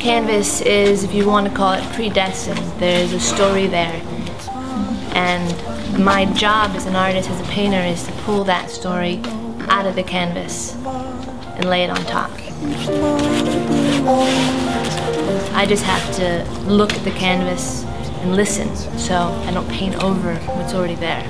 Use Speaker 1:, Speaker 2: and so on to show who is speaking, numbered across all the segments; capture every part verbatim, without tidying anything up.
Speaker 1: canvas is, if you want to call it, predestined. There's a story there. And my job as an artist, as a painter, is to pull that story out of the canvas and lay it on top. I just have to look at the canvas and listen, so I don't paint over what's already there.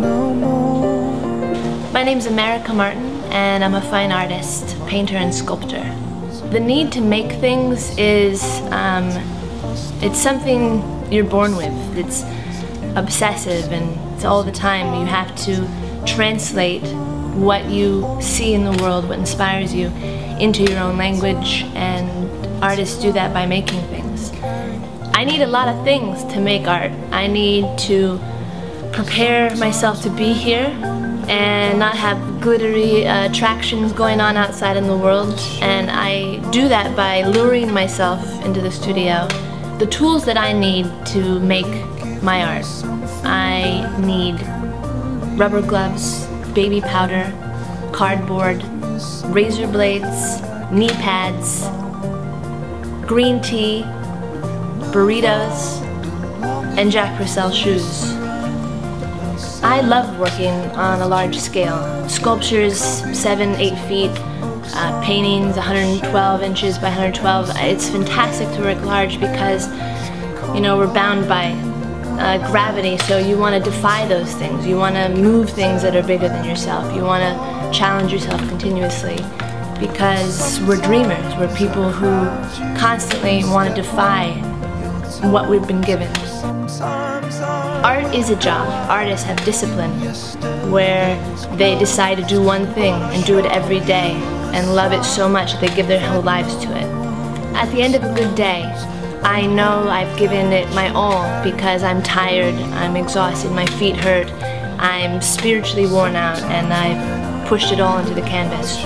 Speaker 1: My name's America Martin, and I'm a fine artist, painter and sculptor. The need to make things is, um, it's something you're born with. It's obsessive and it's all the time. You have to translate what you see in the world, what inspires you, into your own language, and artists do that by making things. I need a lot of things to make art. I need to prepare myself to be here and not have glittery uh, attractions going on outside in the world, and I do that by luring myself into the studio. The tools that I need to make my art: I need rubber gloves, baby powder, cardboard, razor blades, knee pads, green tea, burritos, and Jack Purcell shoes. I love working on a large scale. Sculptures seven, eight feet, uh, paintings one hundred twelve inches by one hundred twelve. It's fantastic to work large because, you know, we're bound by uh, gravity, so you want to defy those things. You want to move things that are bigger than yourself. You want to challenge yourself continuously, because we're dreamers. We're people who constantly want to defy what we've been given. Art is a job. Artists have discipline, where they decide to do one thing and do it every day and love it so much that they give their whole lives to it. At the end of a good day, I know I've given it my all because I'm tired, I'm exhausted, my feet hurt, I'm spiritually worn out, and I've pushed it all into the canvas.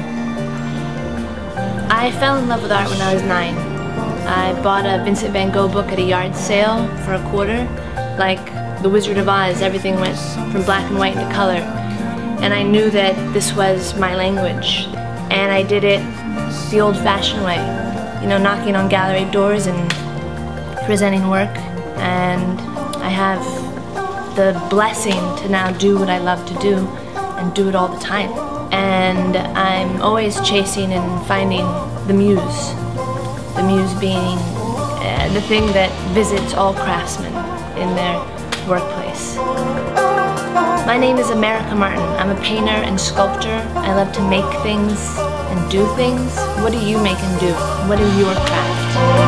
Speaker 1: I fell in love with art when I was nine. I bought a Vincent van Gogh book at a yard sale for a quarter. Like The Wizard of Oz, everything went from black and white to color. And I knew that this was my language. And I did it the old-fashioned way. You know, knocking on gallery doors and presenting work. And I have the blessing to now do what I love to do and do it all the time. And I'm always chasing and finding the muse. The muse being uh, the thing that visits all craftsmen in their workplace. My name is America Martin. I'm a painter and sculptor. I love to make things and do things. What do you make and do? What is your craft?